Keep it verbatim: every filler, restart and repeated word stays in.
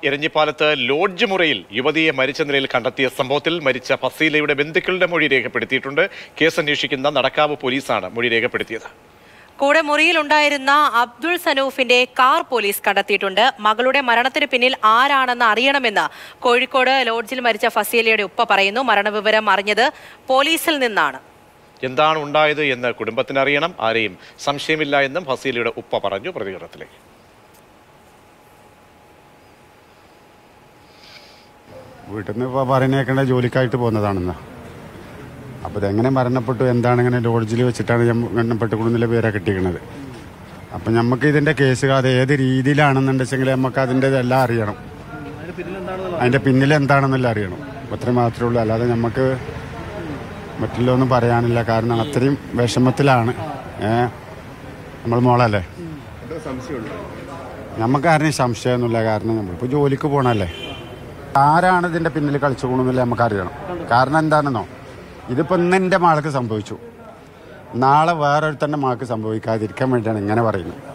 എരഞ്ഞിപ്പാലത്ത് lodge മുറിയിൽ യുവതിയെ മരിച്ച നിലയിൽ കണ്ടെത്തിയ സംഭവത്തിൽ മരിച്ച ഫസീലയുടെ ബന്ധുക്കളുടെ മൊഴി രേഖപ്പെടുത്തിയിട്ടുണ്ട്. കേസ് അന്വേഷിക്കുന്ന നടക്കാവ് പോലീസാണ് മൊഴി രേഖപ്പെടുത്തിയത്. കൂടെ മുറിയിലുണ്ടായിരുന്ന അബ്ദുൾ സനൂഫിന്റെ കാർ പോലീസ് കണ്ടെത്തിയിട്ടുണ്ട്. മകളുടെ മരണത്തിന് പിന്നിൽ ആരാണെന്ന് അറിയണമെന്ന് കോഴിക്കോട് ലോഡ്ജിൽ മരിച്ച ഫസീലയുടെ ഉപ്പ പറയുന്നു. മരണവിവരം അറിഞ്ഞത് പോലീസിൽ നിന്നാണ്. എന്താണ് ഉണ്ടായത് എന്ന് കുടുംബത്തിന് അറിയണം, ആരെയും സംശയമില്ല എന്നും ഫസീലയുടെ ഉപ്പ പറഞ്ഞു. പ്രതികരണത്തിലേക്ക് വീട്ടിൽ നിന്ന് ഇപ്പോൾ പറയുന്നേക്കേണ്ട ജോലിക്കായിട്ട് പോകുന്നതാണെന്ന്. അപ്പോൾ ഇതെങ്ങനെ മരണപ്പെട്ടു, എന്താണ് ഇങ്ങനെ ലോഡ്ജിൽ വെച്ചിട്ടാണ് മരണപ്പെട്ട് കുടുംബത്തിലെ പേരെ കിട്ടിയിരിക്കുന്നത്. അപ്പം നമുക്ക് ഇതിൻ്റെ കേസ് അത് ഏത് രീതിയിലാണെന്നുണ്ടെങ്കിൽ നമുക്ക് അതിൻ്റെ എല്ലാം അറിയണം, അതിൻ്റെ പിന്നിൽ എന്താണെന്നെല്ലാം അറിയണം. അത്രയും മാത്രമേ ഉള്ളൂ. അല്ലാതെ നമുക്ക് മറ്റുള്ളതൊന്നും പറയാനില്ല. കാരണം അത്രയും വിഷമത്തിലാണ്. ഏഹ് നമ്മൾ മോളല്ലേ, നമുക്ക് ആരെയും സംശയമൊന്നുമില്ല. കാരണം നമ്മളിപ്പോൾ ജോലിക്ക് പോകണല്ലേ. ആരാണ് ഇതിൻ്റെ പിന്നിൽ കളിച്ചു കൊണ്ടെന്നില്ല നമുക്കറിയണം. കാരണം എന്താണെന്നോ, ഇതിപ്പോൾ ഇന്ന് എൻ്റെ മകൾക്ക് സംഭവിച്ചു, നാളെ വേറൊരുത്തൻ്റെ മകൾക്ക് സംഭവിക്കാതിരിക്കാൻ വേണ്ടിയാണ് ഇങ്ങനെ പറയുന്നത്.